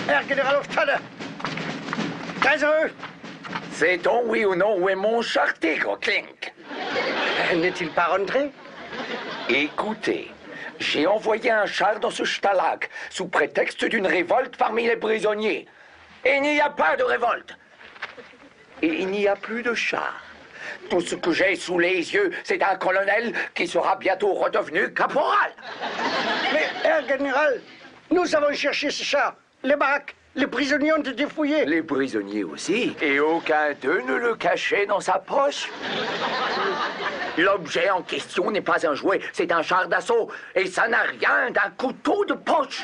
Herr Generalofstade. Très heureux. Sait-on, oui ou non, où est mon char tigre, Klink? N'est-il pas rentré? Écoutez, j'ai envoyé un char dans ce stalag, sous prétexte d'une révolte parmi les prisonniers. Et il n'y a pas de révolte. Et il n'y a plus de char. Tout ce que j'ai sous les yeux, c'est un colonel qui sera bientôt redevenu caporal. Mais, Herr Général, nous avons cherché ce char. Les baraques, les prisonniers ont été fouillés. Les prisonniers aussi. Et aucun d'eux ne le cachait dans sa poche. L'objet en question n'est pas un jouet, c'est un char d'assaut. Et ça n'a rien d'un couteau de poche.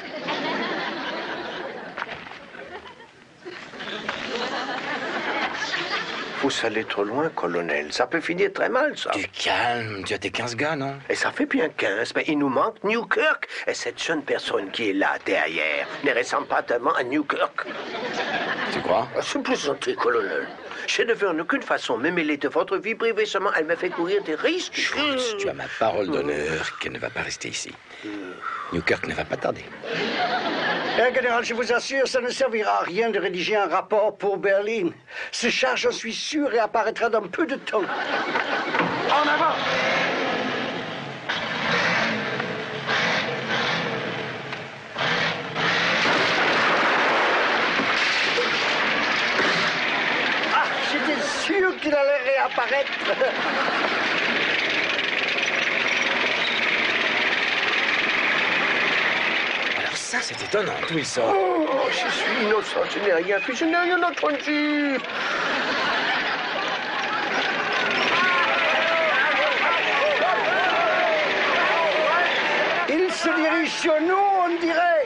Vous allez trop loin, colonel. Ça peut finir très mal, ça. Du calme, tu as tes 15 gars, non? Et ça fait bien 15, mais il nous manque Newkirk. Et cette jeune personne qui est là, derrière, ne ressemble pas tellement à Newkirk. Tu crois? C'est plaisanter, colonel. Je ne veux en aucune façon me mêler de votre vie privée, seulement elle me fait courir des risques. Schultz, tu as ma parole d'honneur qu'elle ne va pas rester ici. Newkirk ne va pas tarder. Herr Général, je vous assure, ça ne servira à rien de rédiger un rapport pour Berlin. Ce char, j'en suis sûr, réapparaîtra dans peu de temps. En avant! Ah, j'étais sûr qu'il allait réapparaître. Ça, c'est étonnant. D'où il sort? Oh, je suis innocent, je n'ai rien fait, je n'ai rien entendu. Il se dirige sur nous, on dirait.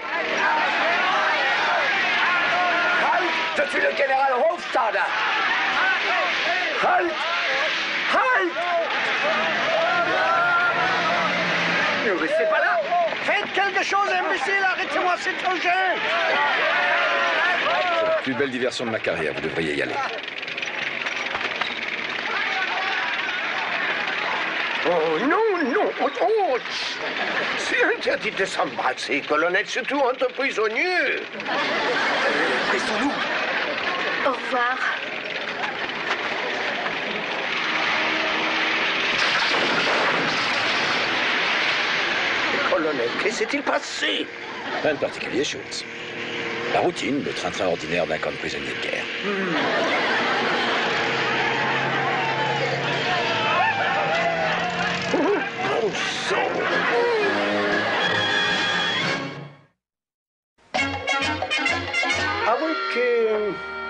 Halt! Je suis le général Hofstade. Halt! Halt! Ne restez pas là! Faites quelque chose, imbécile, arrêtez-moi cet engin. C'est la plus belle diversion de ma carrière, vous devriez y aller. Oh non, non, oh, c'est interdit de s'embrasser, colonel, surtout entre prisonniers. Restons-nous! Au revoir. Colonel, que s'est-il passé? Rien de particulier, Schultz. La routine, le train-train ordinaire d'un camp de prisonniers de guerre. Bon sang! Ah oui que...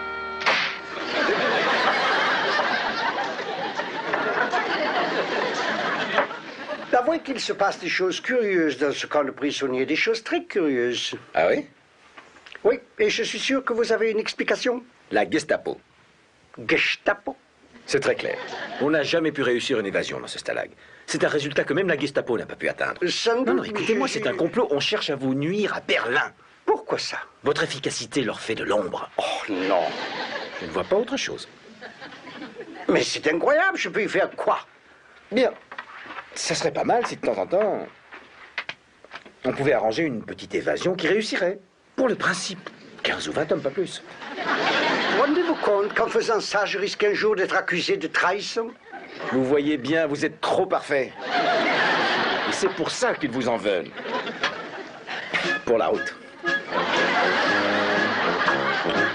Avouez qu'il se passe des choses curieuses dans ce camp de prisonniers, des choses très curieuses. Ah oui? Oui, et je suis sûr que vous avez une explication. La Gestapo. Gestapo? C'est très clair. On n'a jamais pu réussir une évasion dans ce stalag. C'est un résultat que même la Gestapo n'a pas pu atteindre. Sans doute, Non, écoutez-moi, c'est un complot. On cherche à vous nuire à Berlin. Pourquoi ça? Votre efficacité leur fait de l'ombre. Oh non. Je ne vois pas autre chose. Mais c'est incroyable, je peux y faire quoi? Bien. Ça serait pas mal si de temps en temps, on pouvait arranger une petite évasion qui réussirait. Pour le principe. 15 ou 20 hommes, pas plus. Rendez-vous compte qu'en faisant ça, je risque un jour d'être accusé de trahison? Vous voyez bien, vous êtes trop parfait. Et c'est pour ça qu'ils vous en veulent. Pour la route.